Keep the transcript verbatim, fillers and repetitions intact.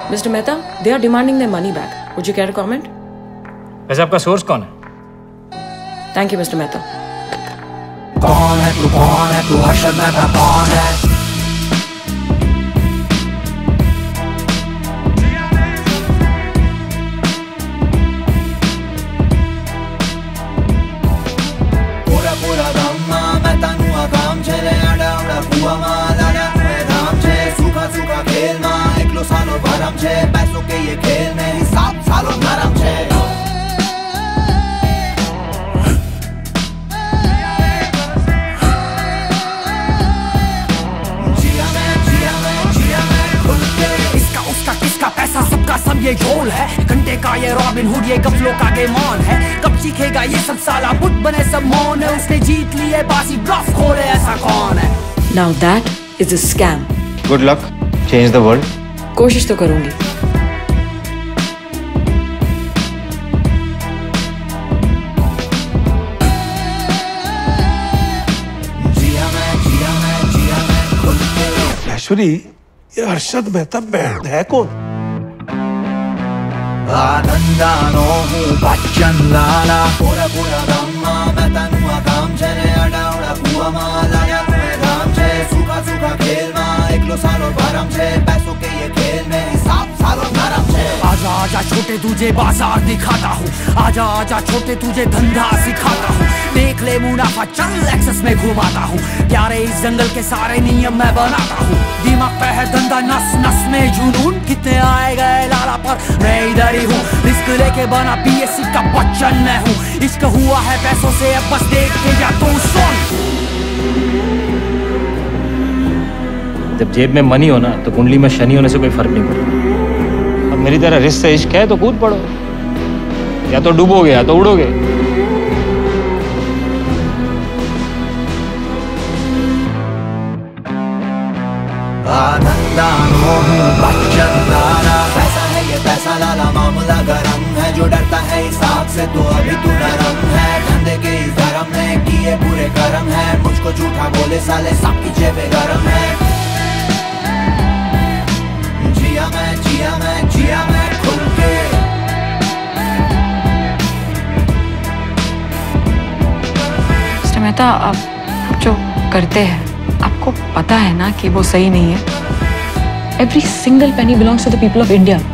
Mister Mehta, they are demanding their money back. Would you care to comment? वैसे आपका source कौन है? Thank you, Mister Mehta. कौन है तू, कौन है तू, हर्षद मेहता कौन है? पूरा पूरा गम्मा मैं तनु आगाम चले आड़ा उड़ा कुआ माला ना हुए धाम छे सूखा सूखा खेल मा एकलो सालो भरम छे पैसों के ये खेल में हिसाब सालो नरम छे जिया मैं जिया मैं जिया मैं खुल के इसका उसका किसका पैसा सबका सब ये झोल है घंटे का ये रॉबिन हुड ये गफलों का गेमान है कब सीखेगा ये सब साला बुत बने सब मौन है उसने जीत लिए बासी ब्लफ खोले ऐसा कौन है Now that is a scam. Good luck. Change the world. कोशिश तो करूंगी. जिया मैं जिया मैं जिया मैं खुल के ऐश्वरी, ये हर्षद मेहता बैंड है कौन? आनंदानो हूँ बच्चन लाला पूरा पूरा गम्मा मैं तनु आगाम चले अड़ा उड़ा कुआ माला या हुए धाम छे सूखा सूखा खेल मा एकलो सालो भरम छे पैसों के ये खेल में हिसाब सालो नरम छे आजा आजा छोटे तुझे बाजार दिखाता हूँ आजा आजा छोटे तुझे धंधा सिखाता हूँ देख ले मुनाफा चल एक्सेस में घुमाता हूँ प्यारे इस जंगल के सारे नियम मैं बनाता हूँ दिमाग पे है धंधा नस नस में जुनून कितने आए गए लाला पर मैं इधर ही हूँ रिस्क लेके बना पीएससी का बच्चन मैं हूँ इश्क हुआ है पैसों से अब बस देख के जा तू सुन जब जेब में मनी हो ना तो कुंडली में शनि होने से कोई फर्क नहीं पड़ता। अब मेरी तरह रिस्क से इश्क है तो कूद पड़ो या तो डूबोगे या तो उड़ोगे। आनंदानो हूँ बच्चन लाला पैसा है ये पैसा लाला मामला गरम है जो डरता है इस आग से तो अभी तू नरम है धंधे के इस धर्म ने किए पूरे कर्म है मुझको झूठा बोले साले सबकी जेबें गरम है जिया मैं जिया मैं जिया मैं खुल के मिस्टर मेहता, आप जो करते हैं आपको पता है ना कि वो सही नहीं है. Every single penny belongs to the people of India.